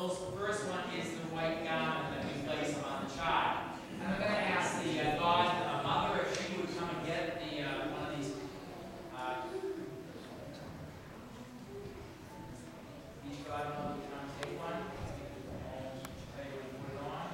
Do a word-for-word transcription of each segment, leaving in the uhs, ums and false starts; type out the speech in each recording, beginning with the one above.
symbols. The first one is the white garment that we place on the child. And I'm going to ask the uh, God uh, mother if she would come and get the uh, one of these. Uh, each God mother would come and take one. And they would put it on.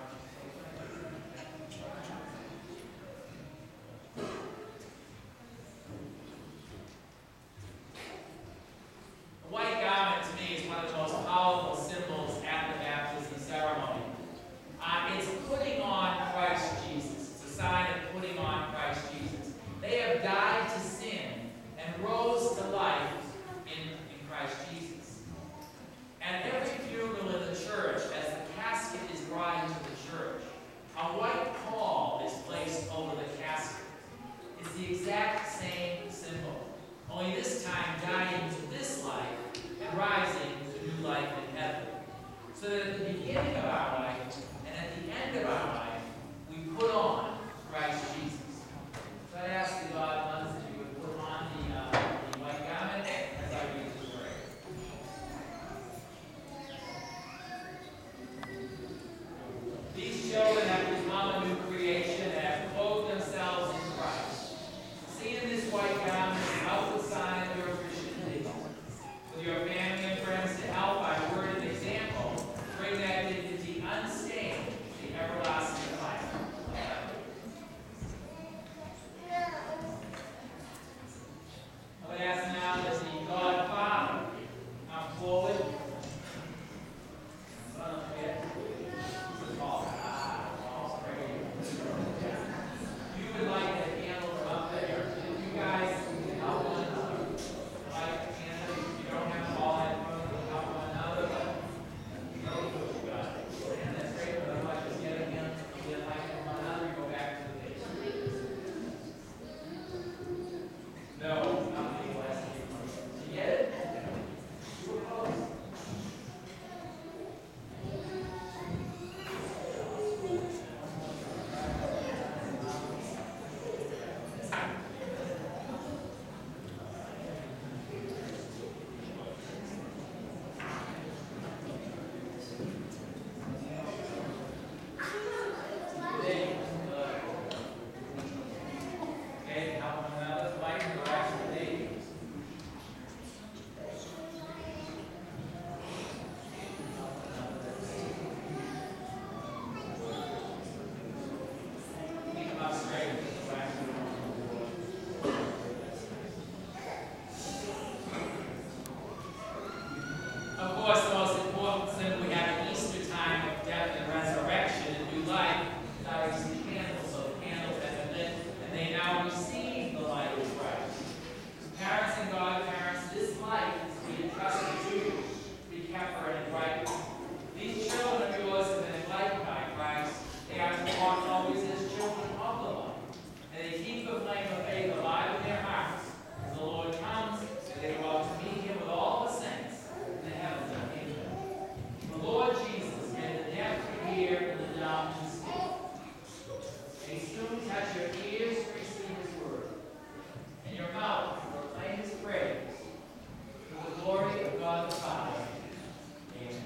The white garment to me is one of the most powerful symbols at the baptism ceremony. Uh, it's putting on Christ Jesus. It's a sign of putting on Christ Jesus. They have died to sin and rose to life in, in Christ Jesus. And every funeral in the church, as the casket is brought into the church, a white pall is placed over the casket. It's the exact same symbol, only this time dying to this life and rising to new life in heaven. So that at the beginning of our life and at the end of our life, we put on Christ Jesus. So I ask the God mothers that you would put on the, uh, the white garment as I read the word. These children have become a new creation and have clothed themselves in Christ. See in this white garment the outward sign of your Christian dignity. With your family and friends to help by word and example, bring that dignity unstained to the everlasting life. I would ask now that the God Father come forward. Son of it. Ah, Paul's praying. You would like the candles up there. You guys help one another. Light the candle. You don't have to all have room to help one another, but you know what you got. And that's great, but otherwise just get again, get light one another, and go back to the base. No, not the last few months. Did you get it? You were close. Okay, help one another, light the rest of the day. Keep them up straight. Of course, the most important symbol we have at Easter time of death and resurrection and new life is obviously the candles. So the candles have been lit, and they now receive the light of Christ. Parents and godparents, this light is being entrusted to you to be kept burning bright. These children of yours have been enlightened by Christ. They are to walk always as children of the light, and they keep the flame of faith alive in their hearts as the Lord comes, and they go out to meet him with all the saints in the heavens of the kingdom. The Lord Jesus made the deaf to hear and the dumb to speak. May soon touch your ears to receive his word, and your mouth to proclaim his praise, to the glory of God the Father. Amen.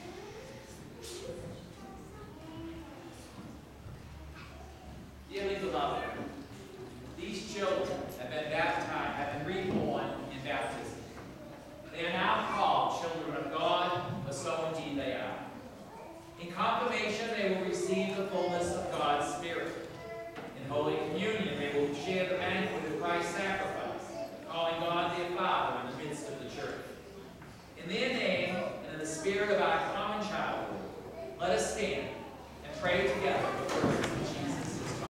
Dearly beloved, these children have been baptized, have been reborn in baptism. They are now called children of God, for so indeed they are. In confirmation, they will receive the fullness of God's Spirit. In Holy Communion, they will share the banquet of Christ's sacrifice, calling God their Father in the midst of the church. In their name, and in the spirit of our common childhood, let us stand and pray together before the